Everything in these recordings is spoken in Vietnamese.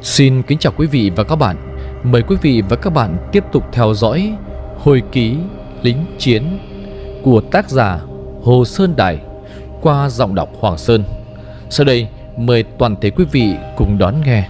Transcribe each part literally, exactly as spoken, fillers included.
Xin kính chào quý vị và các bạn. Mời quý vị và các bạn tiếp tục theo dõi Hồi ký lính chiến của tác giả Hồ Sơn Đài qua giọng đọc Hoàng Sơn. Sau đây mời toàn thể quý vị cùng đón nghe.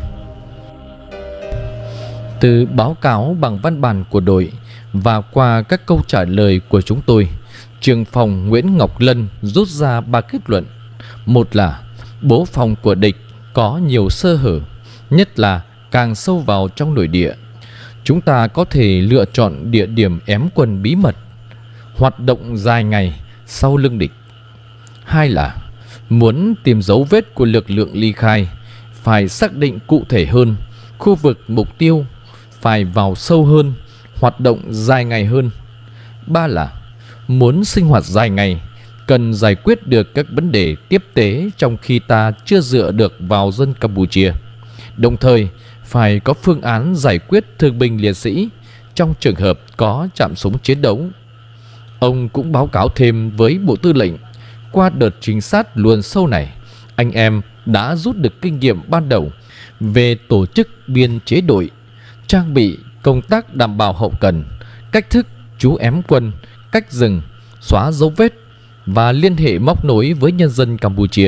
Từ báo cáo bằng văn bản của đội và qua các câu trả lời của chúng tôi, trưởng phòng Nguyễn Ngọc Lân rút ra ba kết luận. Một là bố phòng của địch có nhiều sơ hở, nhất là càng sâu vào trong nội địa. Chúng ta có thể lựa chọn địa điểm ém quân bí mật, hoạt động dài ngày sau lưng địch. Hai là muốn tìm dấu vết của lực lượng ly khai, phải xác định cụ thể hơn khu vực mục tiêu, phải vào sâu hơn, hoạt động dài ngày hơn. Ba là muốn sinh hoạt dài ngày, cần giải quyết được các vấn đề tiếp tế trong khi ta chưa dựa được vào dân Campuchia. Đồng thời phải có phương án giải quyết thương binh liệt sĩ trong trường hợp có chạm súng chiến đấu. Ông cũng báo cáo thêm với Bộ Tư lệnh, qua đợt trinh sát luồn sâu này, anh em đã rút được kinh nghiệm ban đầu về tổ chức biên chế đội, trang bị, công tác đảm bảo hậu cần, cách thức trú ém quân, cách dừng, xóa dấu vết và liên hệ móc nối với nhân dân Campuchia.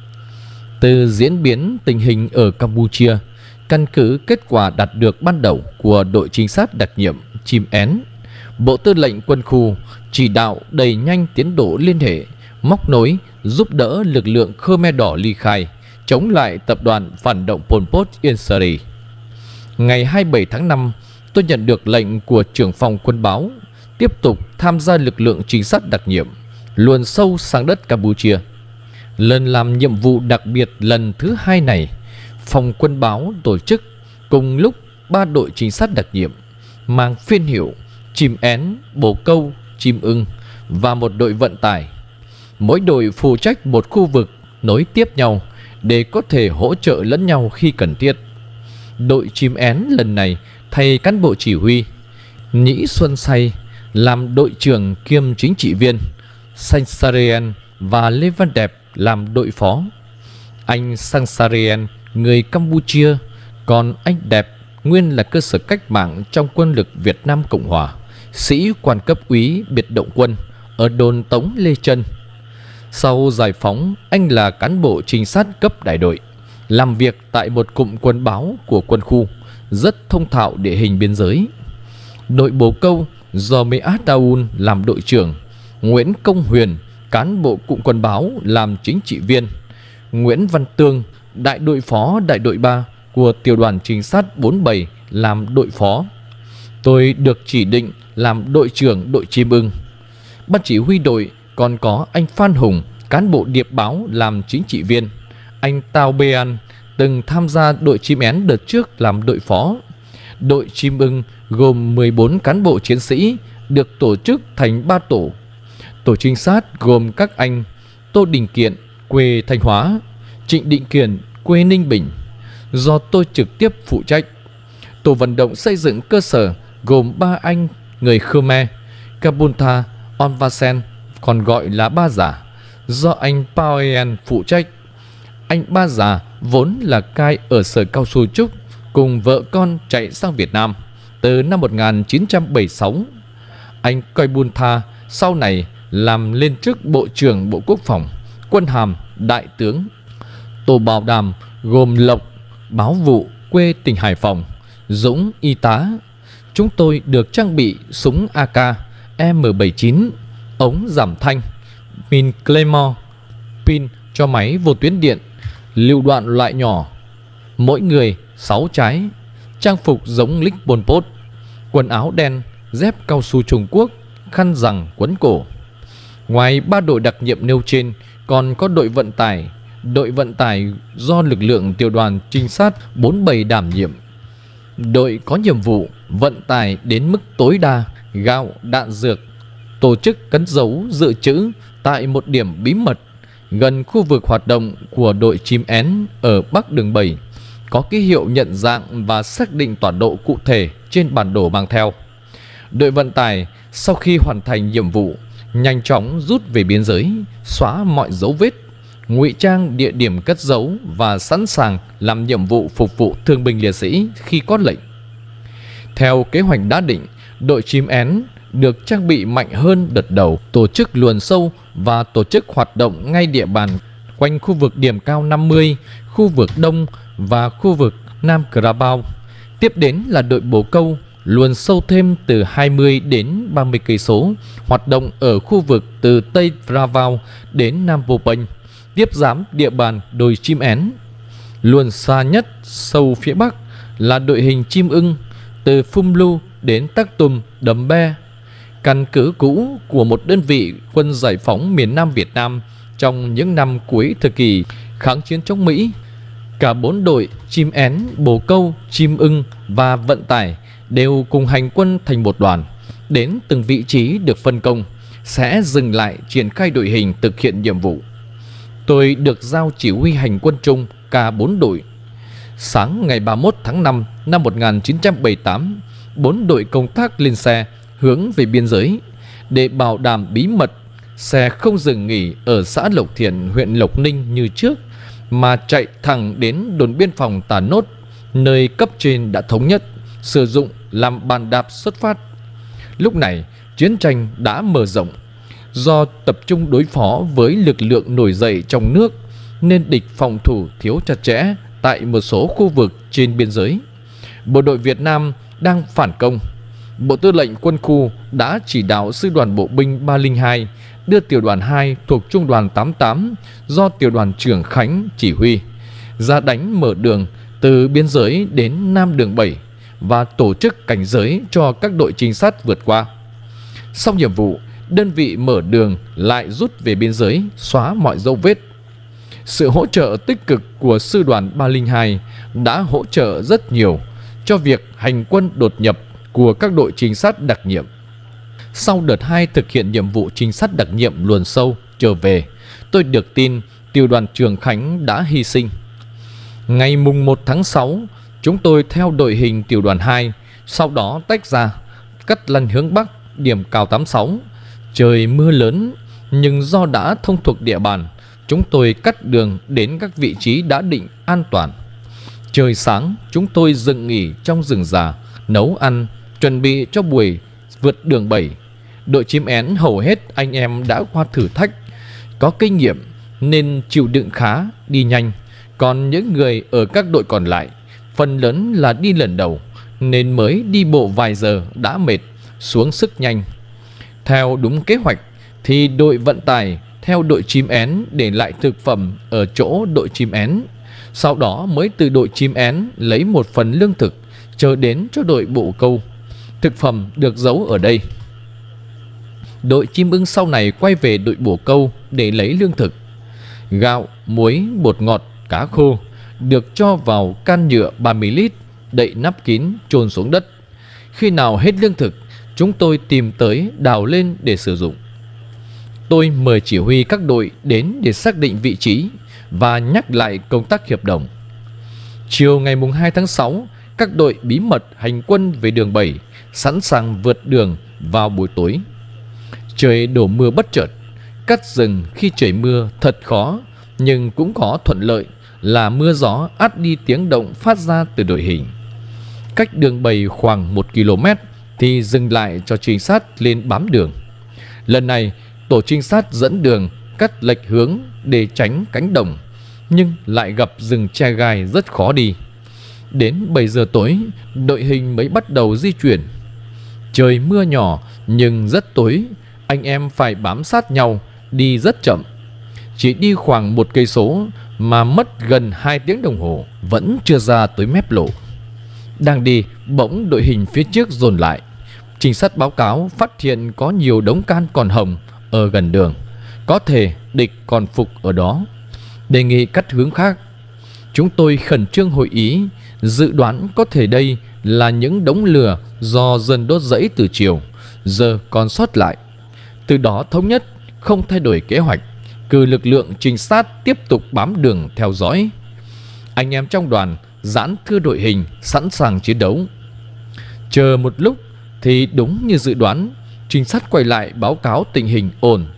Từ diễn biến tình hình ở Campuchia, căn cứ kết quả đạt được ban đầu của đội trinh sát đặc nhiệm Chim Én, Bộ Tư lệnh Quân khu chỉ đạo đẩy nhanh tiến độ liên hệ, móc nối, giúp đỡ lực lượng Khmer Đỏ ly khai, chống lại tập đoàn phản động Pol Pot Ieng Sary. Ngày hai mươi bảy tháng năm, tôi nhận được lệnh của trưởng phòng quân báo tiếp tục tham gia lực lượng trinh sát đặc nhiệm luồn sâu sang đất Campuchia. Lần làm nhiệm vụ đặc biệt lần thứ hai này, phòng quân báo tổ chức cùng lúc ba đội trinh sát đặc nhiệm mang phiên hiệu Chim Én, Bồ Câu, Chim Ưng và một đội vận tải. Mỗi đội phụ trách một khu vực nối tiếp nhau để có thể hỗ trợ lẫn nhau khi cần thiết. Đội Chim Én lần này thay cán bộ chỉ huy Nhĩ Xuân Say làm đội trưởng kiêm chính trị viên, Sangsarien và Lê Văn Đẹp làm đội phó. Anh Sangsarien người Campuchia, còn anh Đẹp nguyên là cơ sở cách mạng trong quân lực Việt Nam Cộng Hòa, sĩ quan cấp úy biệt động quân ở đồn Tống Lê Trân. Sau giải phóng, anh là cán bộ trinh sát cấp đại đội, làm việc tại một cụm quân báo của quân khu, rất thông thạo địa hình biên giới. Đội Bồ Câu do Meat Daun làm đội trưởng, Nguyễn Công Huyền, cán bộ cụm quân báo làm chính trị viên, Nguyễn Văn Tương, đại đội phó đại đội ba của tiểu đoàn trinh sát bốn mươi bảy làm đội phó. Tôi được chỉ định làm đội trưởng đội Chim Ưng. Ban chỉ huy đội còn có anh Phan Hùng, cán bộ điệp báo làm chính trị viên, anh Tào Bê An từng tham gia đội Chim Én đợt trước làm đội phó. Đội Chim Ưng gồm mười bốn cán bộ chiến sĩ được tổ chức thành ba tổ. Tổ trinh sát gồm các anh Tô Đình Kiện quê Thanh Hóa, Trịnh Định Kiền quê Ninh Bình, do tôi trực tiếp phụ trách. Tổ vận động xây dựng cơ sở gồm ba anh người Khmer, Kabuntha Onvasen, còn gọi là Ba Giả, do anh Paoen phụ trách. Anh Ba Giả vốn là cai ở sở cao su Trúc, cùng vợ con chạy sang Việt Nam từ năm một nghìn chín trăm bảy mươi sáu. Anh Kabuntha sau này làm lên chức Bộ trưởng Bộ Quốc phòng, quân hàm đại tướng. Tổ bảo đảm gồm Lộc, báo vụ quê tỉnh Hải Phòng, Dũng, y tá. Chúng tôi được trang bị súng a ca M bảy mươi chín, ống giảm thanh, pin Claymore, pin cho máy vô tuyến điện, lựu đạn loại nhỏ, mỗi người sáu trái, trang phục giống lính Pol Pot, quần áo đen, dép cao su Trung Quốc, khăn rằng quấn cổ. Ngoài ba đội đặc nhiệm nêu trên, còn có đội vận tải. Đội vận tải do lực lượng tiểu đoàn trinh sát bốn mươi bảy đảm nhiệm. Đội có nhiệm vụ vận tải đến mức tối đa gạo, đạn dược, tổ chức cất giấu dự trữ tại một điểm bí mật gần khu vực hoạt động của đội Chim Én ở Bắc Đường bảy, có ký hiệu nhận dạng và xác định tọa độ cụ thể trên bản đồ mang theo. Đội vận tải sau khi hoàn thành nhiệm vụ nhanh chóng rút về biên giới, xóa mọi dấu vết. ngụy trang địa điểm cất giấu và sẵn sàng làm nhiệm vụ phục vụ thương binh liệt sĩ khi có lệnh. Theo kế hoạch đã định, đội chim én được trang bị mạnh hơn đợt đầu, tổ chức luồn sâu và tổ chức hoạt động ngay địa bàn quanh khu vực điểm cao năm mươi, khu vực Đông và khu vực Nam Cà Bao. Tiếp đến là đội bồ câu luồn sâu thêm từ hai mươi đến ba mươi cây số, hoạt động ở khu vực từ Tây Pravao đến Nam Vô Penh, tiếp giáp địa bàn đồi chim én. Luồn xa nhất sâu phía Bắc là đội hình chim ưng từ Phum Lu đến Tắc Tùm, Đầm Be, căn cứ cũ của một đơn vị quân giải phóng miền Nam Việt Nam trong những năm cuối thời kỳ kháng chiến chống Mỹ. Cả bốn đội chim én, bồ câu, chim ưng và vận tải đều cùng hành quân thành một đoàn, đến từng vị trí được phân công, sẽ dừng lại triển khai đội hình thực hiện nhiệm vụ. Tôi được giao chỉ huy hành quân chung cả bốn đội. Sáng ngày ba mươi mốt tháng năm năm một nghìn chín trăm bảy mươi tám, bốn đội công tác lên xe hướng về biên giới. Để bảo đảm bí mật, xe không dừng nghỉ ở xã Lộc Thiện, huyện Lộc Ninh như trước, mà chạy thẳng đến đồn biên phòng Tà Nốt, nơi cấp trên đã thống nhất sử dụng làm bàn đạp xuất phát. Lúc này chiến tranh đã mở rộng. Do tập trung đối phó với lực lượng nổi dậy trong nước nên địch phòng thủ thiếu chặt chẽ tại một số khu vực trên biên giới. Bộ đội Việt Nam đang phản công. Bộ Tư lệnh Quân khu đã chỉ đạo Sư đoàn Bộ binh ba không hai đưa tiểu đoàn hai thuộc Trung đoàn tám mươi tám do tiểu đoàn trưởng Khánh chỉ huy ra đánh mở đường từ biên giới đến Nam đường bảy và tổ chức cảnh giới cho các đội trinh sát vượt qua. Xong nhiệm vụ, đơn vị mở đường lại rút về biên giới, xóa mọi dấu vết. Sự hỗ trợ tích cực của Sư đoàn ba không hai đã hỗ trợ rất nhiều cho việc hành quân đột nhập của các đội trinh sát đặc nhiệm. Sau đợt hai thực hiện nhiệm vụ trinh sát đặc nhiệm luồn sâu trở về, tôi được tin tiểu đoàn trưởng Khánh đã hy sinh. Ngày mùng một tháng sáu, chúng tôi theo đội hình tiểu đoàn hai, sau đó tách ra, cắt lăn hướng Bắc, điểm cao tám mươi sáu. Trời mưa lớn, nhưng do đã thông thuộc địa bàn, chúng tôi cắt đường đến các vị trí đã định an toàn. Trời sáng, chúng tôi dừng nghỉ trong rừng già, nấu ăn, chuẩn bị cho buổi vượt đường bảy. Đội chim én hầu hết anh em đã qua thử thách, có kinh nghiệm nên chịu đựng khá, đi nhanh. Còn những người ở các đội còn lại, phần lớn là đi lần đầu nên mới đi bộ vài giờ đã mệt, xuống sức nhanh. Theo đúng kế hoạch thì đội vận tải theo đội chim én để lại thực phẩm ở chỗ đội chim én, sau đó mới từ đội chim én lấy một phần lương thực chờ đến cho đội bồ câu. Thực phẩm được giấu ở đây. Đội chim ưng sau này quay về đội bồ câu để lấy lương thực. Gạo, muối, bột ngọt, cá khô được cho vào can nhựa ba mươi lít, đậy nắp kín, chôn xuống đất. Khi nào hết lương thực, chúng tôi tìm tới đào lên để sử dụng. Tôi mời chỉ huy các đội đến để xác định vị trí và nhắc lại công tác hiệp đồng. Chiều ngày mùng hai tháng sáu, các đội bí mật hành quân về đường bảy, sẵn sàng vượt đường vào buổi tối. Trời đổ mưa bất chợt. Cắt rừng khi trời mưa thật khó, nhưng cũng có thuận lợi là mưa gió át đi tiếng động phát ra từ đội hình. Cách đường bảy khoảng một ki lô mét thì dừng lại cho trinh sát lên bám đường. Lần này tổ trinh sát dẫn đường cắt lệch hướng để tránh cánh đồng, nhưng lại gặp rừng tre gai rất khó đi. Đến bảy giờ tối, đội hình mới bắt đầu di chuyển. Trời mưa nhỏ nhưng rất tối, anh em phải bám sát nhau, đi rất chậm. Chỉ đi khoảng một cây số mà mất gần hai tiếng đồng hồ, vẫn chưa ra tới mép lộ. Đang đi, bỗng đội hình phía trước dồn lại. Trinh sát báo cáo phát hiện có nhiều đống can còn hồng ở gần đường, có thể địch còn phục ở đó, đề nghị cắt hướng khác. Chúng tôi khẩn trương hội ý, dự đoán có thể đây là những đống lửa do dân đốt rẫy từ chiều, giờ còn sót lại. Từ đó thống nhất không thay đổi kế hoạch, cử lực lượng trinh sát tiếp tục bám đường theo dõi. Anh em trong đoàn giãn thưa đội hình sẵn sàng chiến đấu. Chờ một lúc thì đúng như dự đoán, trinh sát quay lại báo cáo tình hình ổn.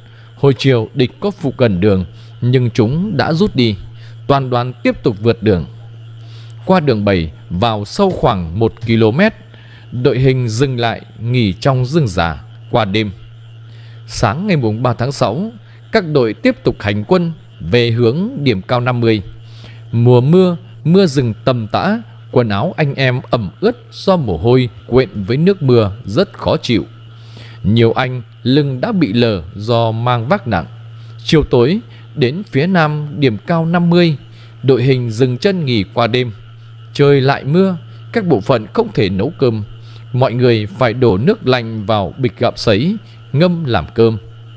Hồi chiều địch có phụ gần đường, nhưng chúng đã rút đi. Toàn đoàn tiếp tục vượt đường qua đường bảy vào sâu khoảng một ki lô mét. Đội hình dừng lại nghỉ trong rừng già qua đêm. Sáng ngày ba tháng sáu, các đội tiếp tục hành quân về hướng điểm cao năm mươi. Mùa mưa, mưa rừng tầm tã, quần áo anh em ẩm ướt do mồ hôi quện với nước mưa rất khó chịu. Nhiều anh lưng đã bị lở do mang vác nặng. Chiều tối đến phía nam điểm cao năm mươi, đội hình dừng chân nghỉ qua đêm. Trời lại mưa, các bộ phận không thể nấu cơm. Mọi người phải đổ nước lạnh vào bịch gạo sấy ngâm làm cơm.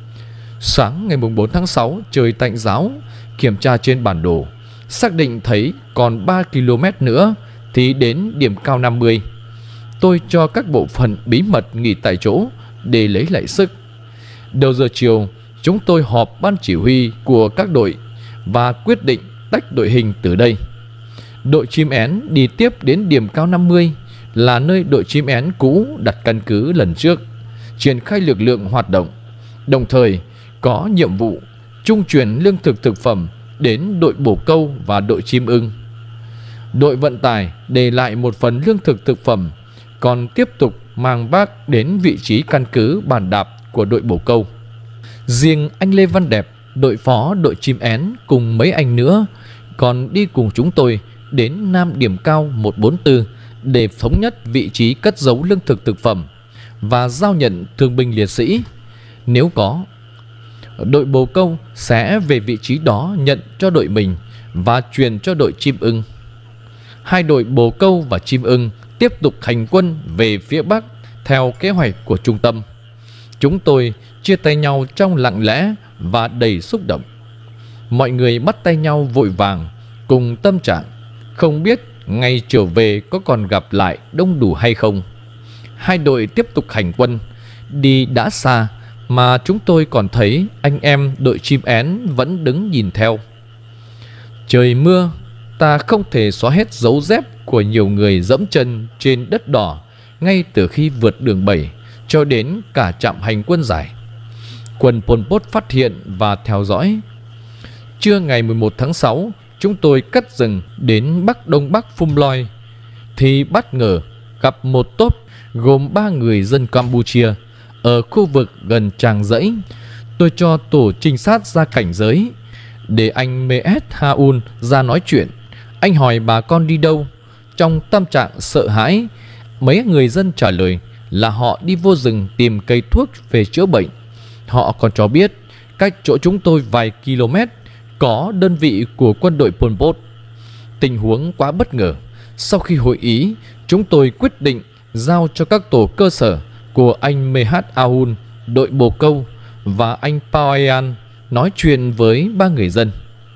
Sáng ngày bốn tháng sáu, trời tạnh ráo. Kiểm tra trên bản đồ, xác định thấy còn ba ki lô mét nữa thì đến điểm cao năm mươi. Tôi cho các bộ phận bí mật nghỉ tại chỗ để lấy lại sức. Đầu giờ chiều, chúng tôi họp ban chỉ huy của các đội và quyết định tách đội hình từ đây. Đội chim én đi tiếp đến điểm cao năm mươi, là nơi đội chim én cũ đặt căn cứ lần trước, triển khai lực lượng hoạt động, đồng thời có nhiệm vụ trung chuyển lương thực thực phẩm đến đội bồ câu và đội chim ưng. Đội vận tải để lại một phần lương thực thực phẩm, còn tiếp tục mang vác đến vị trí căn cứ bàn đạp của đội bồ câu. Riêng anh Lê Văn Đẹp, đội phó đội chim én cùng mấy anh nữa còn đi cùng chúng tôi đến nam điểm cao một bốn tư để thống nhất vị trí cất giấu lương thực thực phẩm và giao nhận thương binh liệt sĩ. Nếu có, đội bồ câu sẽ về vị trí đó nhận cho đội mình và truyền cho đội chim ưng. Hai đội bồ câu và chim ưng tiếp tục hành quân về phía bắc theo kế hoạch của trung tâm. Chúng tôi chia tay nhau trong lặng lẽ và đầy xúc động. Mọi người bắt tay nhau vội vàng, cùng tâm trạng, không biết ngày trở về có còn gặp lại đông đủ hay không. Hai đội tiếp tục hành quân. Đi đã xa mà chúng tôi còn thấy anh em đội chim én vẫn đứng nhìn theo. Trời mưa, ta không thể xóa hết dấu dép của nhiều người dẫm chân trên đất đỏ ngay từ khi vượt đường bảy cho đến cả trạm hành quân dài. Quân Pol Pot phát hiện và theo dõi. Trưa ngày mười một tháng sáu, chúng tôi cắt rừng đến bắc đông bắc Phum Loi thì bất ngờ gặp một tốp gồm ba người dân Campuchia ở khu vực gần Tràng Dãy. Tôi cho tổ trinh sát ra cảnh giới để anh Meet Haun ra nói chuyện. Anh hỏi bà con đi đâu. Trong tâm trạng sợ hãi, mấy người dân trả lời là họ đi vô rừng tìm cây thuốc về chữa bệnh. Họ còn cho biết cách chỗ chúng tôi vài km có đơn vị của quân đội Pol Pot. Tình huống quá bất ngờ. Sau khi hội ý, chúng tôi quyết định giao cho các tổ cơ sở của anh Mehat Aoun, đội bồ câu, và anh Paoyan nói chuyện với ba người dân.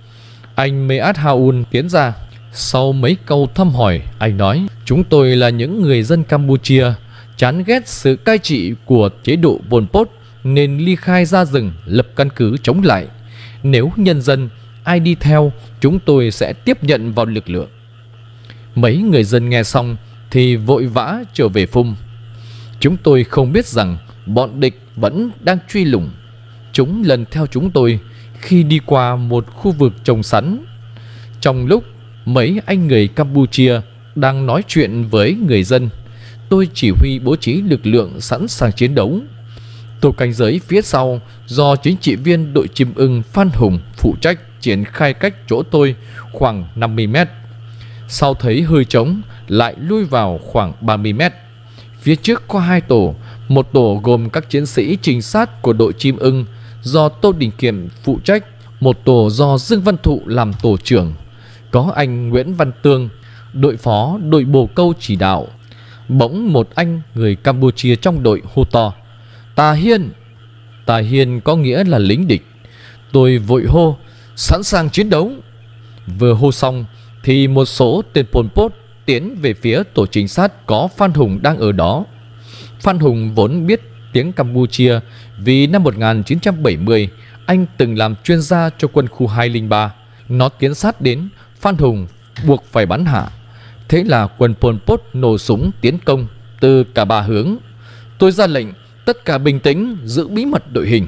Anh Mehat Aoun tiến ra. Sau mấy câu thăm hỏi, anh nói: chúng tôi là những người dân Campuchia chán ghét sự cai trị của chế độ Pol Pot nên ly khai ra rừng lập căn cứ chống lại. Nếu nhân dân ai đi theo, chúng tôi sẽ tiếp nhận vào lực lượng. Mấy người dân nghe xong thì vội vã trở về Phum. Chúng tôi không biết rằng bọn địch vẫn đang truy lùng. Chúng lần theo chúng tôi khi đi qua một khu vực trồng sắn. Trong lúc mấy anh người Campuchia đang nói chuyện với người dân, tôi chỉ huy bố trí lực lượng sẵn sàng chiến đấu. Tổ cảnh giới phía sau do chính trị viên đội chim ưng Phan Hùng phụ trách triển khai cách chỗ tôi khoảng năm mươi mét. Sau thấy hơi trống lại lui vào khoảng ba mươi mét. Phía trước có hai tổ, một tổ gồm các chiến sĩ trinh sát của đội chim ưng do Tô Đình Kiệm phụ trách, một tổ do Dương Văn Thụ làm tổ trưởng. Có anh Nguyễn Văn Tương, đội phó đội bồ câu chỉ đạo. Bỗng một anh người Campuchia trong đội hô to: Tà Hiên! Tà Hiên có nghĩa là lính địch. Tôi vội hô: sẵn sàng chiến đấu. Vừa hô xong thì một số tên Pol Pot tiến về phía tổ trinh sát có Phan Hùng đang ở đó. Phan Hùng vốn biết tiếng Campuchia vì năm một nghìn chín trăm bảy mươi anh từng làm chuyên gia cho quân khu hai không ba. Nó tiến sát đến, Phan Hùng buộc phải bắn hạ. Thế là quân Pol Pot nổ súng tiến công từ cả ba hướng. Tôi ra lệnh tất cả bình tĩnh, giữ bí mật đội hình.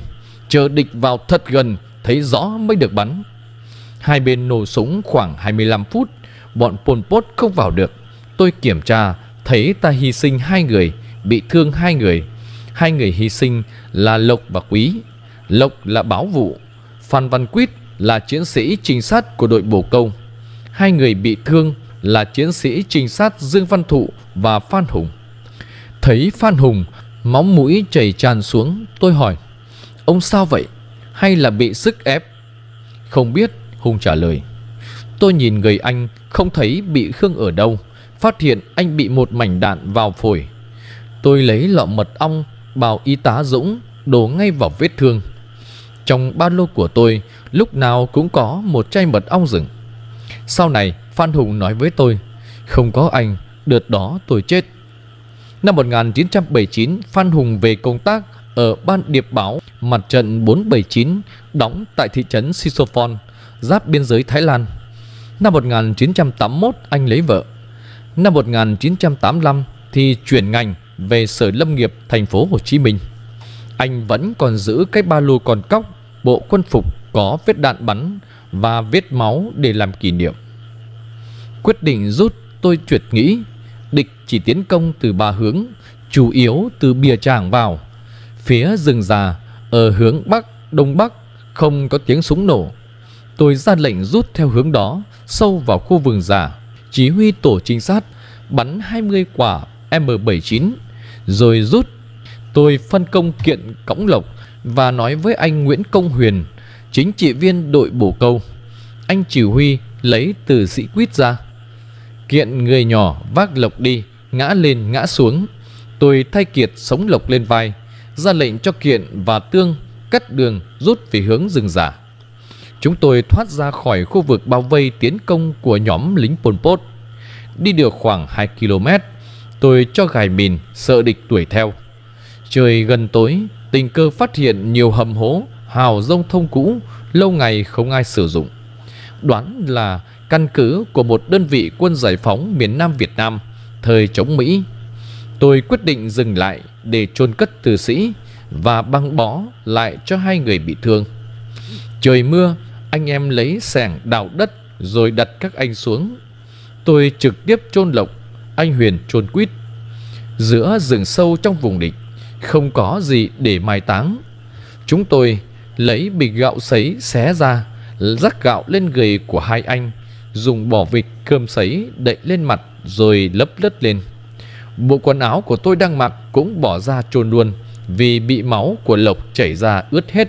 chờ địch vào thật gần, thấy rõ mới được bắn. Hai bên nổ súng khoảng hai mươi lăm phút, bọn Pol Pot không vào được. Tôi kiểm tra thấy ta hy sinh hai người, bị thương hai người. Hai người hy sinh là Lộc và Quý. Lộc là báo vụ, Phan Văn Quýt là chiến sĩ trinh sát của đội bồ câu. Hai người bị thương là chiến sĩ trinh sát Dương Văn Thụ và Phan Hùng. Thấy Phan Hùng máu mũi chảy tràn xuống, tôi hỏi: ông sao vậy? Hay là bị sức ép? Không biết, Hùng trả lời. Tôi nhìn người anh không thấy bị thương ở đâu, phát hiện anh bị một mảnh đạn vào phổi. Tôi lấy lọ mật ong bảo y tá Dũng đổ ngay vào vết thương. Trong ba lô của tôi lúc nào cũng có một chai mật ong rừng. Sau này Phan Hùng nói với tôi: không có anh, đợt đó tôi chết. Năm một nghìn chín trăm bảy mươi chín, Phan Hùng về công tác ở Ban Điệp báo Mặt trận bốn bảy chín, đóng tại thị trấn Sisophon, giáp biên giới Thái Lan. Năm một nghìn chín trăm tám mươi mốt, anh lấy vợ. Năm một nghìn chín trăm tám mươi lăm thì chuyển ngành về Sở Lâm nghiệp thành phố Hồ Chí Minh. Anh vẫn còn giữ cái ba lô con cóc, bộ quân phục có vết đạn bắn và vết máu để làm kỷ niệm. Quyết định rút, tôi truyệt nghĩ địch chỉ tiến công từ ba hướng, chủ yếu từ Bìa Tràng vào. Phía rừng già ở hướng Bắc, Đông Bắc không có tiếng súng nổ. Tôi ra lệnh rút theo hướng đó, sâu vào khu vườn già. Chỉ huy tổ trinh sát bắn hai mươi quả M bảy mươi chín rồi rút. Tôi phân công Kiện cõng lộc và nói với anh Nguyễn Công Huyền, chính trị viên đội bồ câu. Anh chỉ huy lấy từ sĩ Quýt ra. Kiện người nhỏ vác lộc đi, ngã lên ngã xuống. Tôi thay Kiệt sống lộc lên vai, ra lệnh cho Kiện và Tương cắt đường rút về hướng rừng già. Chúng tôi thoát ra khỏi khu vực bao vây tiến công của nhóm lính Pol Pot. Đi được khoảng hai ki lô mét, tôi cho gài mìn sợ địch đuổi theo. Trời gần tối, tình cờ phát hiện nhiều hầm hố, hào rông thông cũ, lâu ngày không ai sử dụng. Đoán là căn cứ của một đơn vị quân giải phóng miền Nam Việt Nam thời chống Mỹ. Tôi quyết định dừng lại để chôn cất tử sĩ và băng bó lại cho hai người bị thương. Trời mưa, anh em lấy xẻng đào đất rồi đặt các anh xuống. Tôi trực tiếp chôn Lộc, anh Huyền chôn Quýt. Giữa rừng sâu trong vùng địch, không có gì để mai táng. Chúng tôi lấy bịch gạo sấy xé ra, rắc gạo lên người của hai anh, dùng bò vịt cơm sấy đậy lên mặt rồi lấp lất lên. Bộ quần áo của tôi đang mặc cũng bỏ ra chôn luôn, vì bị máu của Lộc chảy ra ướt hết.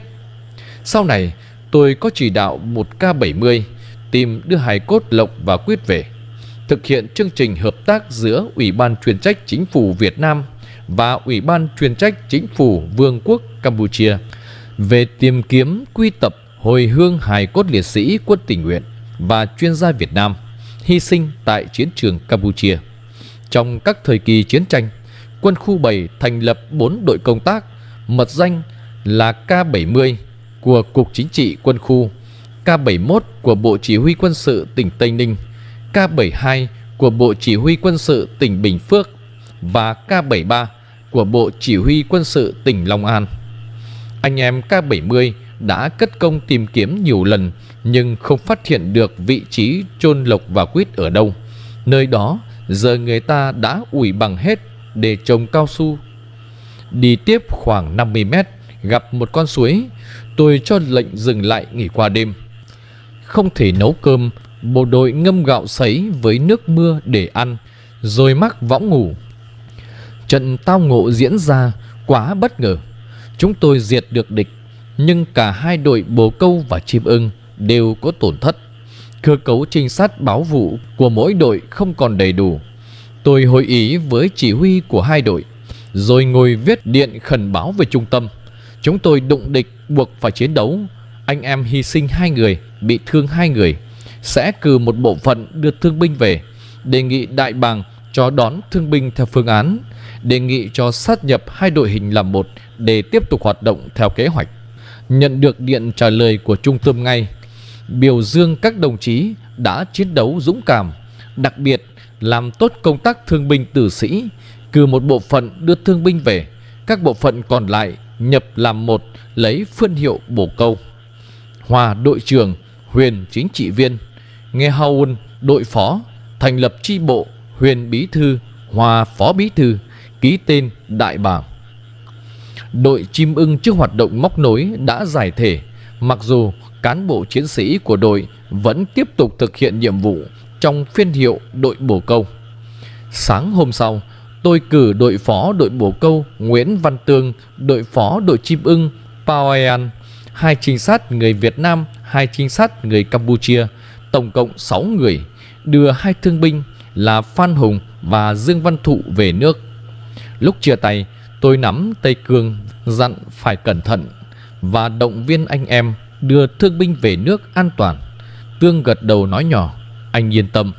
Sau này tôi có chỉ đạo một K bảy mươi tìm đưa hài cốt Lộc và Quýt về, thực hiện chương trình hợp tác giữa Ủy ban chuyên trách Chính phủ Việt Nam và Ủy ban chuyên trách Chính phủ Vương quốc Campuchia về tìm kiếm, quy tập, hồi hương hài cốt liệt sĩ quân tình nguyện và chuyên gia Việt Nam hy sinh tại chiến trường Campuchia. Trong các thời kỳ chiến tranh, quân khu bảy thành lập bốn đội công tác, mật danh là K bảy mươi của Cục Chính trị Quân khu, K bảy mươi mốt của Bộ Chỉ huy Quân sự tỉnh Tây Ninh, K bảy mươi hai của Bộ Chỉ huy Quân sự tỉnh Bình Phước và K bảy mươi ba của Bộ Chỉ huy Quân sự tỉnh Long An. Anh em K bảy mươi đã cất công tìm kiếm nhiều lần nhưng không phát hiện được vị trí chôn Lộc và Quýt ở đâu. Nơi đó giờ người ta đã ủi bằng hết để trồng cao su. Đi tiếp khoảng năm mươi mét, gặp một con suối. Tôi cho lệnh dừng lại nghỉ qua đêm. Không thể nấu cơm, bộ đội ngâm gạo sấy với nước mưa để ăn, rồi mắc võng ngủ. Trận tao ngộ diễn ra quá bất ngờ. Chúng tôi diệt được địch, nhưng cả hai đội bồ câu và chim ưng đều có tổn thất. Cơ cấu trinh sát báo vụ của mỗi đội không còn đầy đủ. Tôi hội ý với chỉ huy của hai đội, rồi ngồi viết điện khẩn báo về trung tâm. Chúng tôi đụng địch buộc phải chiến đấu. Anh em hy sinh hai người, bị thương hai người. Sẽ cử một bộ phận đưa thương binh về. Đề nghị đại bàng cho đón thương binh theo phương án. Đề nghị cho sát nhập hai đội hình làm một để tiếp tục hoạt động theo kế hoạch. Nhận được điện trả lời của trung tâm ngay, biểu dương các đồng chí đã chiến đấu dũng cảm, đặc biệt làm tốt công tác thương binh tử sĩ, cử một bộ phận đưa thương binh về. Các bộ phận còn lại nhập làm một, lấy phân hiệu bổ câu. Hòa đội trưởng, Huyền chính trị viên, Nghe Haun đội phó, thành lập chi bộ, Huyền bí thư, Hòa phó bí thư, ký tên đại bàng. Đội chim ưng trước hoạt động móc nối đã giải thể, mặc dù cán bộ chiến sĩ của đội vẫn tiếp tục thực hiện nhiệm vụ trong phiên hiệu đội bổ câu. Sáng hôm sau, tôi cử đội phó đội bổ câu Nguyễn Văn Tương, đội phó đội chim ưng Paoyan, hai trinh sát người Việt Nam, hai trinh sát người Campuchia, tổng cộng sáu người, đưa hai thương binh là Phan Hùng và Dương Văn Thụ về nước. Lúc chia tay, tôi nắm tay Cương dặn phải cẩn thận và động viên anh em đưa thương binh về nước an toàn. Tương gật đầu nói nhỏ, anh yên tâm.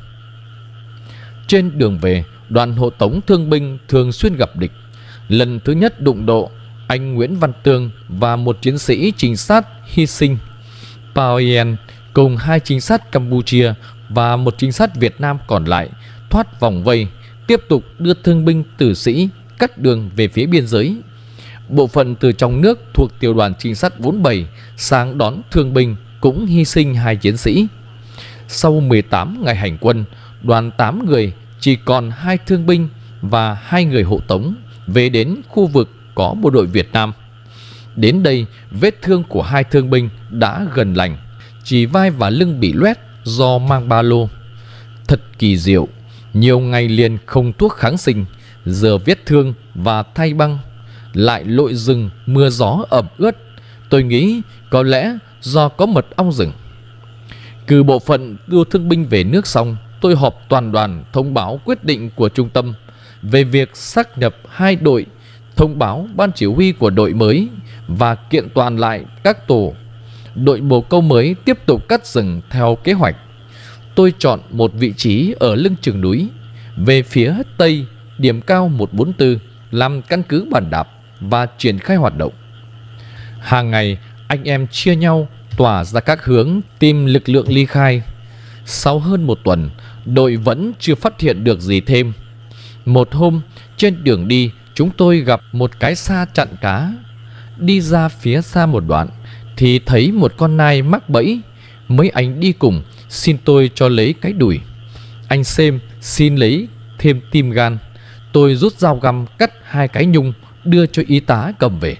Trên đường về, đoàn hộ tống thương binh thường xuyên gặp địch. Lần thứ nhất đụng độ, anh Nguyễn Văn Tương và một chiến sĩ trinh sát hy sinh. Paoyan cùng hai trinh sát Campuchia và một trinh sát Việt Nam còn lại thoát vòng vây, tiếp tục đưa thương binh tử sĩ cắt đường về phía biên giới. Bộ phận từ trong nước thuộc tiểu đoàn trinh sát bốn mươi bảy sang đón thương binh cũng hy sinh hai chiến sĩ. Sau mười tám ngày hành quân, đoàn tám người chỉ còn hai thương binh và hai người hộ tống về đến khu vực có bộ đội Việt Nam. Đến đây, vết thương của hai thương binh đã gần lành, chỉ vai và lưng bị loét do mang ba lô. Thật kỳ diệu, nhiều ngày liền không thuốc kháng sinh, giờ vết thương và thay băng, lại lội rừng mưa gió ẩm ướt. Tôi nghĩ có lẽ do có mật ong rừng. Cử bộ phận đưa thương binh về nước xong, tôi họp toàn đoàn thông báo quyết định của trung tâm về việc xác nhập hai đội, thông báo ban chỉ huy của đội mới và kiện toàn lại các tổ. Đội bồ câu mới tiếp tục cắt rừng theo kế hoạch. Tôi chọn một vị trí ở lưng chừng núi, về phía tây, điểm cao một bốn tư, làm căn cứ bàn đạp và triển khai hoạt động. Hàng ngày, anh em chia nhau tỏa ra các hướng tìm lực lượng ly khai. Sau hơn một tuần, đội vẫn chưa phát hiện được gì thêm. Một hôm, trên đường đi, chúng tôi gặp một cái xa chặn cá. Đi ra phía xa một đoạn thì thấy một con nai mắc bẫy. Mấy anh đi cùng xin tôi cho lấy cái đùi. Anh Xem xin lấy thêm tim gan. Tôi rút dao găm cắt hai cái nhung đưa cho y tá cầm về.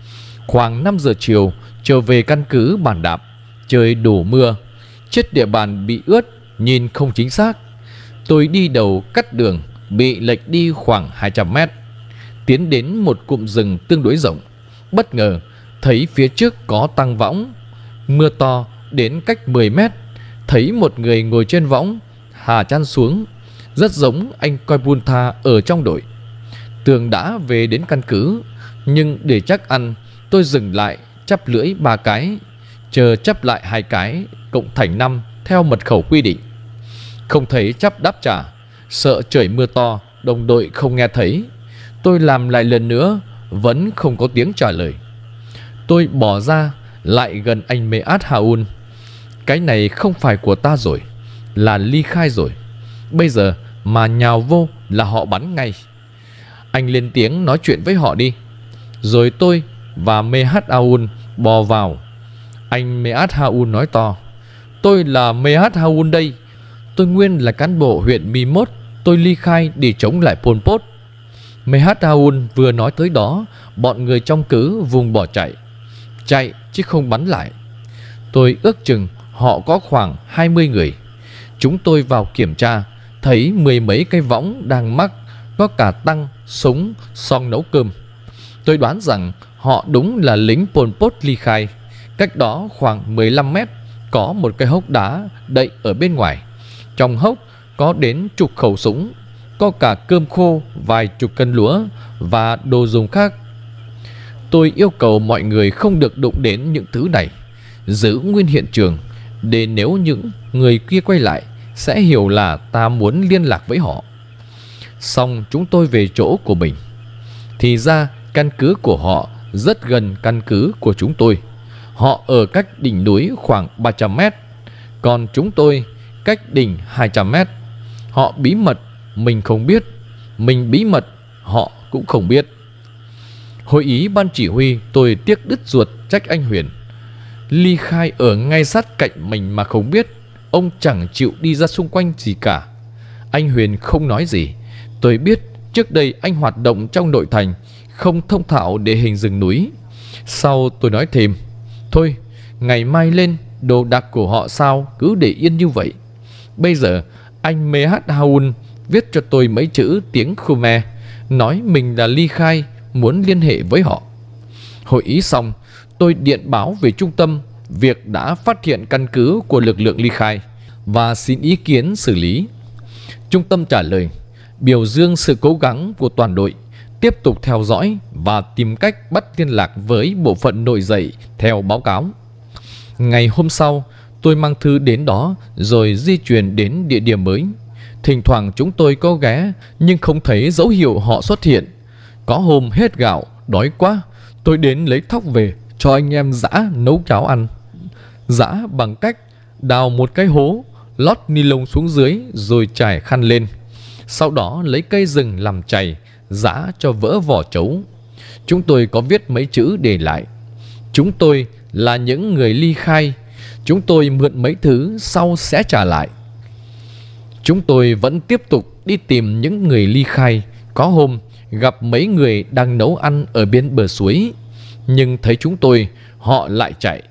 Khoảng năm giờ chiều, trở về căn cứ bàn đạp. Trời đổ mưa, chết địa bàn bị ướt, nhìn không chính xác. Tôi đi đầu cắt đường, bị lệch đi khoảng hai trăm mét. Tiến đến một cụm rừng tương đối rộng, bất ngờ thấy phía trước có tăng võng. Mưa to đến cách mười mét, thấy một người ngồi trên võng, hà chăn xuống, rất giống anh coi buôn tha ở trong đội. Tường đã về đến căn cứ, nhưng để chắc ăn, tôi dừng lại chắp lưỡi ba cái, chờ chắp lại hai cái cộng thành năm theo mật khẩu quy định. Không thấy chắp đáp trả, sợ trời mưa to đồng đội không nghe thấy. Tôi làm lại lần nữa, vẫn không có tiếng trả lời. Tôi bỏ ra lại gần anh Meat Haun. Cái này không phải của ta rồi, là ly khai rồi. Bây giờ mà nhào vô là họ bắn ngay. Anh lên tiếng nói chuyện với họ đi. Rồi tôi và Meat Haun bò vào. Anh Meat Haun nói to, tôi là Meat Haun đây. Tôi nguyên là cán bộ huyện Mi Mốt. Tôi ly khai để chống lại Pol Pot. Meat Haun vừa nói tới đó, bọn người trong cứ vùng bỏ chạy. Chạy chứ không bắn lại. Tôi ước chừng họ có khoảng hai mươi người. Chúng tôi vào kiểm tra, thấy mười mấy cái võng đang mắc, có cả tăng, súng, xoong nấu cơm. Tôi đoán rằng họ đúng là lính Pol Pot ly khai. Cách đó khoảng mười lăm mét có một cái hốc đá đậy ở bên ngoài. Trong hốc có đến chục khẩu súng, có cả cơm khô, vài chục cân lúa và đồ dùng khác. Tôi yêu cầu mọi người không được đụng đến những thứ này, giữ nguyên hiện trường, để nếu những người kia quay lại sẽ hiểu là ta muốn liên lạc với họ. Xong chúng tôi về chỗ của mình. Thì ra căn cứ của họ rất gần căn cứ của chúng tôi. Họ ở cách đỉnh núi khoảng ba trăm mét, còn chúng tôi cách đỉnh hai trăm mét. Họ bí mật, mình không biết. Mình bí mật, họ cũng không biết. Hội ý ban chỉ huy, tôi tiếc đứt ruột trách anh Huyền. Ly Khai ở ngay sát cạnh mình mà không biết. Ông chẳng chịu đi ra xung quanh gì cả. Anh Huyền không nói gì. Tôi biết trước đây anh hoạt động trong nội thành, không thông thạo địa hình rừng núi. Sau tôi nói thêm: thôi, ngày mai lên, đồ đạc của họ sao cứ để yên như vậy. Bây giờ anh Mehat Haun viết cho tôi mấy chữ tiếng Khmer, nói mình là Ly Khai, muốn liên hệ với họ. Hội ý xong, tôi điện báo về trung tâm việc đã phát hiện căn cứ của lực lượng Ly Khai và xin ý kiến xử lý. Trung tâm trả lời biểu dương sự cố gắng của toàn đội, tiếp tục theo dõi và tìm cách bắt liên lạc với bộ phận nổi dậy theo báo cáo. Ngày hôm sau, tôi mang thư đến đó rồi di chuyển đến địa điểm mới. Thỉnh thoảng chúng tôi có ghé nhưng không thấy dấu hiệu họ xuất hiện. Có hôm hết gạo, đói quá, tôi đến lấy thóc về cho anh em giã nấu cháo ăn. Giã bằng cách đào một cái hố, lót ni lông xuống dưới rồi trải khăn lên. Sau đó lấy cây rừng làm chày, giã cho vỡ vỏ trấu. Chúng tôi có viết mấy chữ để lại: chúng tôi là những người Ly Khai, chúng tôi mượn mấy thứ sau sẽ trả lại. Chúng tôi vẫn tiếp tục đi tìm những người Ly Khai. Có hôm gặp mấy người đang nấu ăn ở bên bờ suối, nhưng thấy chúng tôi họ lại chạy.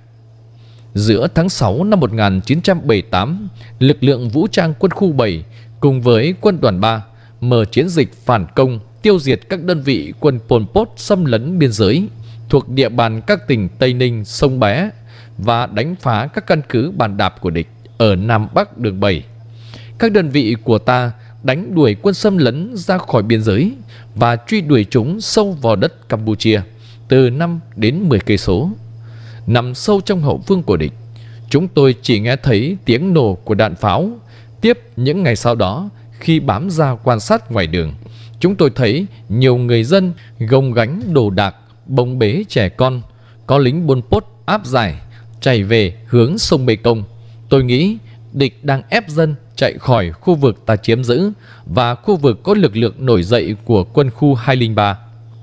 Giữa tháng sáu năm một nghìn chín trăm bảy mươi tám, lực lượng vũ trang quân khu bảy cùng với quân đoàn ba mở chiến dịch phản công, tiêu diệt các đơn vị quân Pol Pot xâm lấn biên giới thuộc địa bàn các tỉnh Tây Ninh, Sông Bé và đánh phá các căn cứ bàn đạp của địch ở Nam Bắc đường bảy. Các đơn vị của ta đánh đuổi quân xâm lấn ra khỏi biên giới và truy đuổi chúng sâu vào đất Campuchia từ năm đến mười cây số. Nằm sâu trong hậu phương của địch, chúng tôi chỉ nghe thấy tiếng nổ của đạn pháo. Tiếp những ngày sau đó, khi bám ra quan sát ngoài đường, chúng tôi thấy nhiều người dân gồng gánh đồ đạc, bồng bế trẻ con. Có lính Pol Pot áp giải chạy về hướng sông Mekong. Tôi nghĩ địch đang ép dân chạy khỏi khu vực ta chiếm giữ và khu vực có lực lượng nổi dậy của quân khu hai không ba.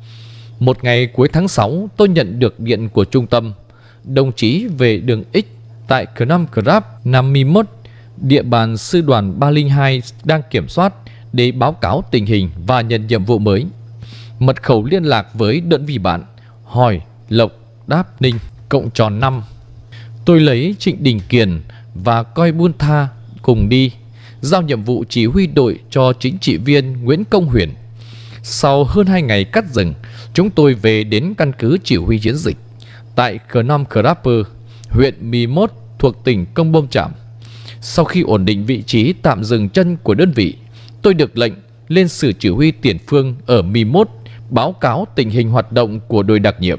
Một ngày cuối tháng sáu, tôi nhận được điện của trung tâm. Đồng chí về đường X tại Phnom Krap năm mươi mốt, địa bàn sư đoàn ba không hai đang kiểm soát, để báo cáo tình hình và nhận nhiệm vụ mới. Mật khẩu liên lạc với đơn vị bạn: hỏi Lộc đáp Ninh cộng tròn năm. Tôi lấy Trịnh Đình Kiền và Coi Bun Tha cùng đi, giao nhiệm vụ chỉ huy đội cho chính trị viên Nguyễn Công Huyền. Sau hơn hai ngày cắt rừng, chúng tôi về đến căn cứ chỉ huy chiến dịch tại Phnom Krap, huyện mười mốt thuộc tỉnh Công Bông Chạm. Sau khi ổn định vị trí tạm dừng chân của đơn vị, tôi được lệnh lên sở chỉ huy tiền phương ở mười mốt báo cáo tình hình hoạt động của đội đặc nhiệm.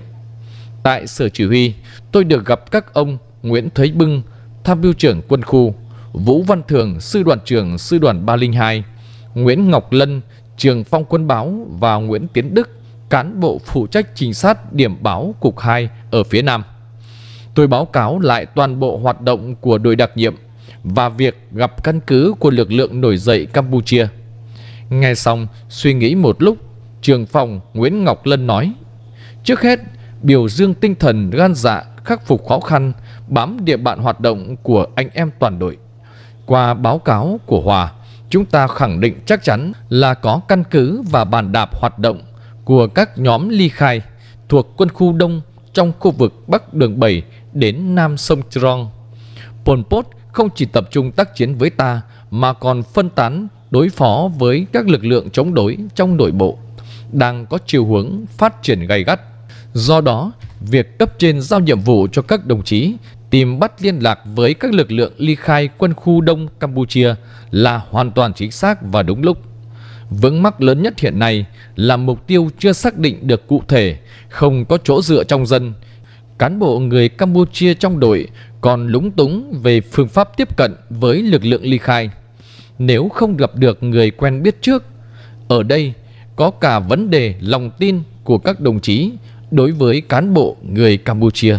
Tại sở chỉ huy, tôi được gặp các ông Nguyễn Thấy Bưng, tham mưu trưởng quân khu, Vũ Văn Thường, sư đoàn trưởng sư đoàn ba không hai, Nguyễn Ngọc Lân, trưởng phòng quân báo và Nguyễn Tiến Đức, cán bộ phụ trách trinh sát điểm báo cục hai ở phía Nam. Tôi báo cáo lại toàn bộ hoạt động của đội đặc nhiệm và việc gặp căn cứ của lực lượng nổi dậy Campuchia. Nghe xong, suy nghĩ một lúc, trưởng phòng Nguyễn Ngọc Lân nói: trước hết, biểu dương tinh thần gan dạ khắc phục khó khăn, bám địa bàn hoạt động của anh em toàn đội. Qua báo cáo của Hòa, chúng ta khẳng định chắc chắn là có căn cứ và bàn đạp hoạt động của các nhóm Ly Khai thuộc quân khu Đông trong khu vực Bắc đường bảy đến Nam sông Trong. Pol Pot không chỉ tập trung tác chiến với ta mà còn phân tán đối phó với các lực lượng chống đối trong nội bộ, đang có chiều hướng phát triển gay gắt. Do đó, việc cấp trên giao nhiệm vụ cho các đồng chí tìm bắt liên lạc với các lực lượng Ly Khai quân khu Đông Campuchia là hoàn toàn chính xác và đúng lúc. Vướng mắc lớn nhất hiện nay là mục tiêu chưa xác định được cụ thể, không có chỗ dựa trong dân. Cán bộ người Campuchia trong đội còn lúng túng về phương pháp tiếp cận với lực lượng Ly Khai. Nếu không gặp được người quen biết trước, ở đây có cả vấn đề lòng tin của các đồng chí đối với cán bộ người Campuchia.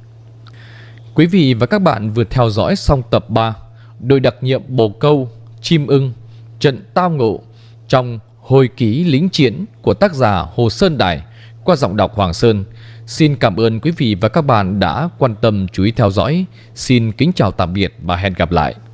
Quý vị và các bạn vừa theo dõi xong tập ba Đội đặc nhiệm Bồ Câu, Chim ưng, trận tao ngộ trong Hồi ký lính chiến của tác giả Hồ Sơn Đài qua giọng đọc Hoàng Sơn. Xin cảm ơn quý vị và các bạn đã quan tâm chú ý theo dõi. Xin kính chào tạm biệt và hẹn gặp lại.